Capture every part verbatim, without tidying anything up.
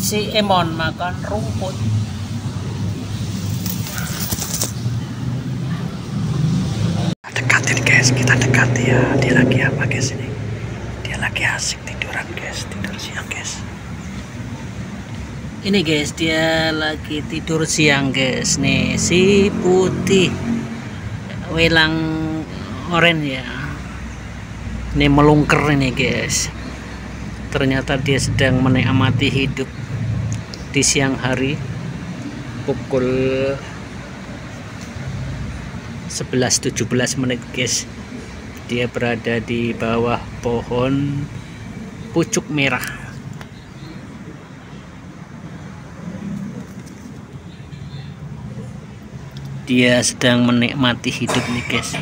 Si Emon makan rumput. Dekatin guys, kita dekati ya. Dia lagi apa guys ini? Dia lagi asik tiduran guys, tidur siang guys. Ini guys, dia lagi tidur siang guys. Nih si putih, welang oranye ya. Ini melungker ini guys. Ternyata dia sedang menikmati hidup di siang hari pukul sebelas tujuh belas menit guys. Dia berada di bawah pohon pucuk merah. Dia sedang menikmati hidup nih guys.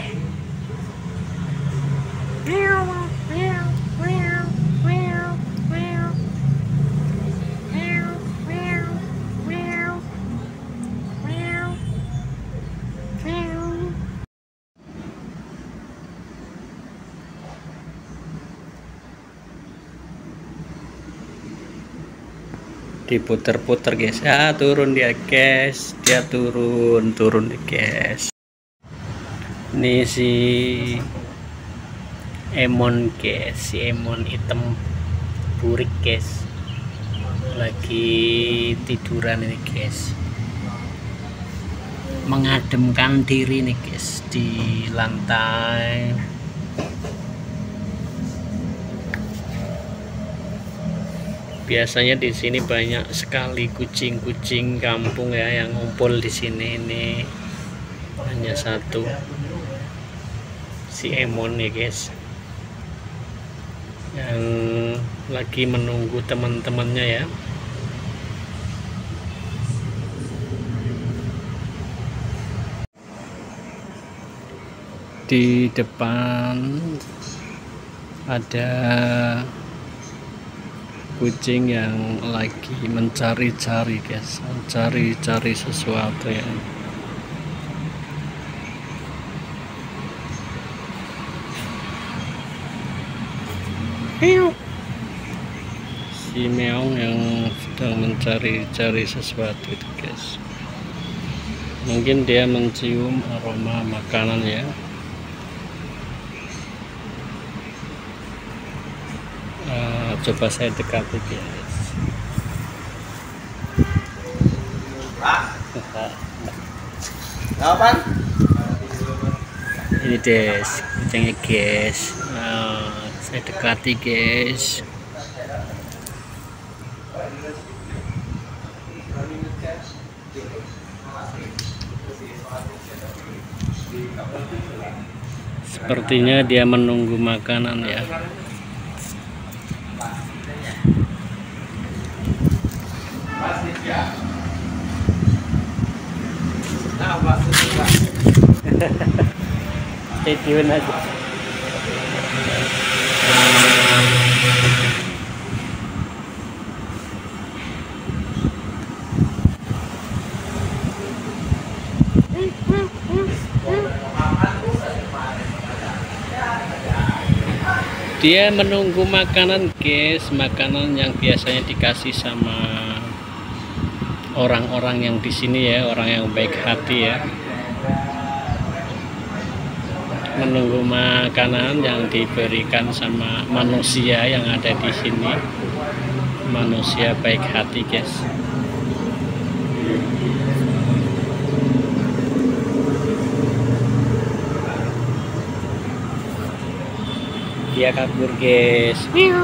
Diputer-puter guys, ah turun dia guys, dia turun turun guys. Ini si Emon guys, si Emon hitam burik guys, lagi tiduran ini guys, mengademkan diri nih guys di lantai. Biasanya di sini banyak sekali kucing-kucing kampung ya yang ngumpul di sini. Ini hanya satu, si Emon ya guys, yang lagi menunggu teman-temannya ya. Di depan ada kucing yang lagi mencari-cari guys, mencari-cari sesuatu ya. Si meong yang sedang mencari-cari sesuatu itu guys. Mungkin dia mencium aroma makanan ya. Coba saya dekati guys. Apaan? Ini guys, kucingnya guys. Nah, saya dekati guys. Sepertinya dia menunggu makanan ya. Stay tune aja. Dia menunggu makanan guys, makanan yang biasanya dikasih sama orang-orang yang di sini ya, orang yang baik hati ya. Menunggu makanan yang diberikan sama manusia yang ada di sini, manusia baik hati guys. Dia kabur guys.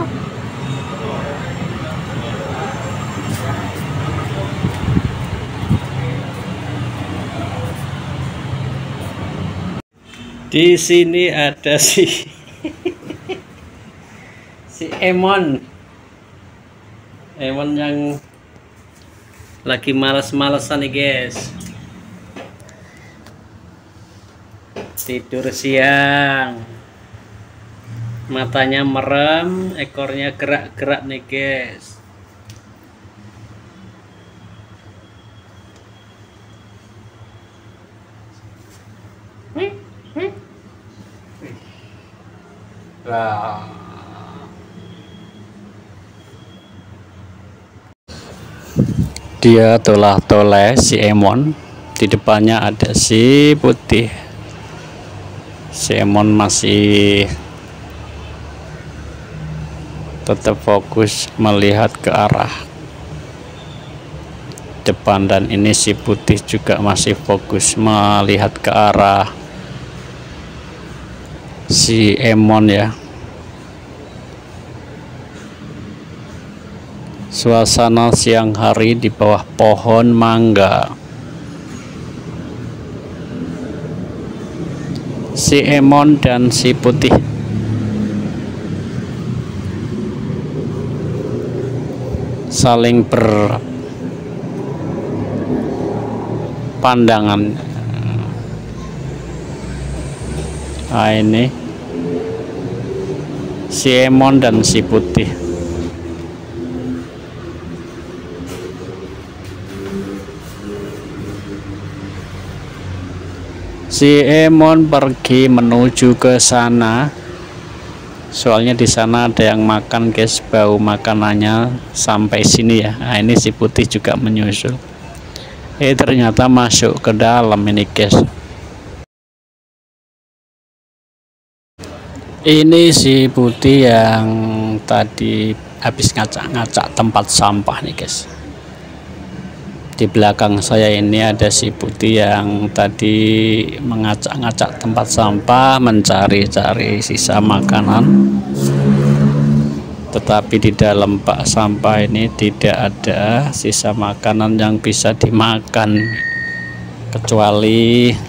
Di sini ada si si Emon. Emon yang lagi males-malesan nih guys. Tidur siang. Matanya merem, ekornya gerak-gerak nih guys. Dia tolah-toleh si Emon. Di depannya ada si Putih. Si Emon masih tetap fokus melihat ke arah depan, dan ini si Putih juga masih fokus melihat ke arah si Emon ya. Suasana siang hari di bawah pohon mangga. Si Emon dan si Putih saling berpandangan. Nah, ini si Emon dan si Putih. Si Emon pergi menuju ke sana, soalnya di sana ada yang makan guys, bau makanannya sampai sini ya. Nah, ini si Putih juga menyusul. Eh ternyata masuk ke dalam ini guys. Ini si Putih yang tadi habis ngacak-ngacak tempat sampah nih guys. Di belakang saya ini ada si Putih yang tadi mengacak-ngacak tempat sampah, mencari-cari sisa makanan. Tetapi di dalam bak sampah ini tidak ada sisa makanan yang bisa dimakan, kecuali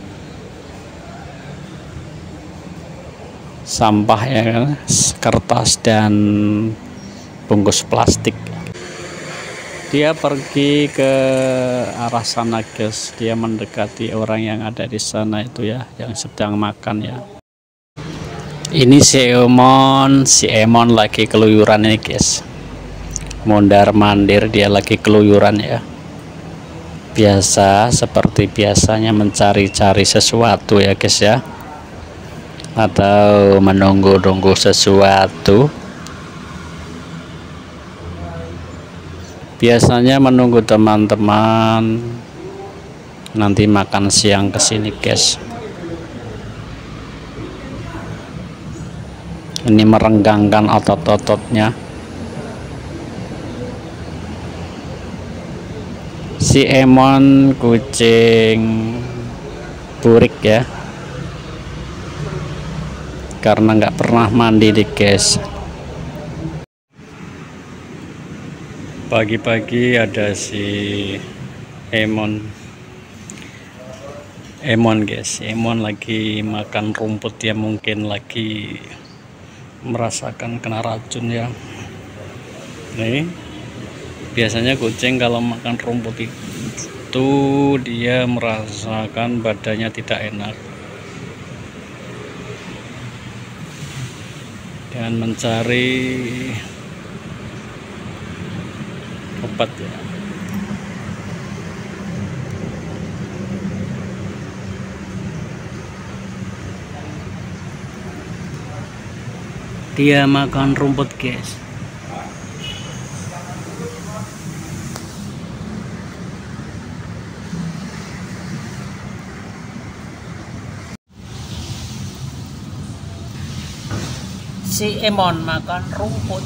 sampah ya, kertas dan bungkus plastik. Dia pergi ke arah sana guys, dia mendekati orang yang ada di sana itu ya, yang sedang makan ya. Ini si Emon, si Emon lagi keluyuran ini guys, mondar mandir, dia lagi keluyuran ya. Biasa seperti biasanya mencari-cari sesuatu ya guys ya, atau menunggu-nunggu sesuatu. Biasanya menunggu teman-teman nanti makan siang kesini guys. Ini merenggangkan otot-ototnya. Si Emon kucing burik ya, karena nggak pernah mandi nih guys. Pagi-pagi ada si Emon Emon guys, Emon lagi makan rumput ya, mungkin lagi merasakan kena racun ya. Nih, biasanya kucing kalau makan rumput itu dia merasakan badannya tidak enak dan mencari obat ya. Dia makan rumput guys. Si Emon makan rumput.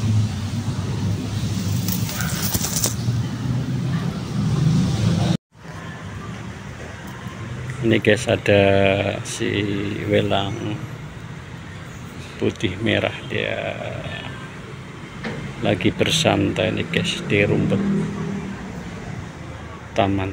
Ini guys, ada si welang putih merah, dia lagi bersantai nih guys di rumput taman.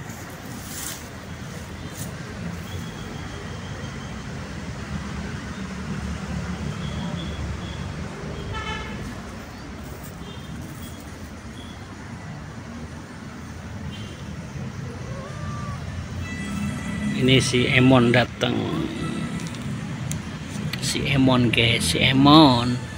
Ini si Emon datang. Si Emon guys, si Emon.